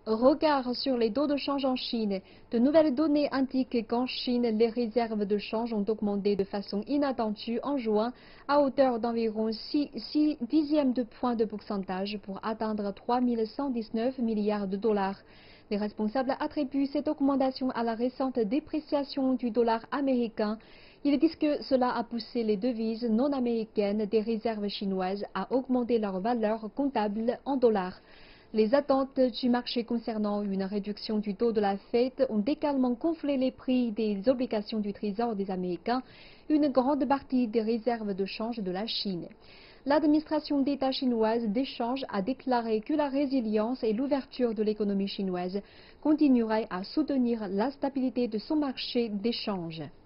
Regard sur les taux de change en Chine. De nouvelles données indiquent qu'en Chine, les réserves de change ont augmenté de façon inattendue en juin à hauteur d'environ 6 dixièmes de point de pourcentage pour atteindre 3 119 milliards de dollars. Les responsables attribuent cette augmentation à la récente dépréciation du dollar américain. Ils disent que cela a poussé les devises non américaines des réserves chinoises à augmenter leur valeur comptable en dollars. Les attentes du marché concernant une réduction du taux de la Fed ont également gonflé les prix des obligations du Trésor des Américains, une grande partie des réserves de change de la Chine. L'administration d'État chinoise d'échange a déclaré que la résilience et l'ouverture de l'économie chinoise continueraient à soutenir la stabilité de son marché d'échange.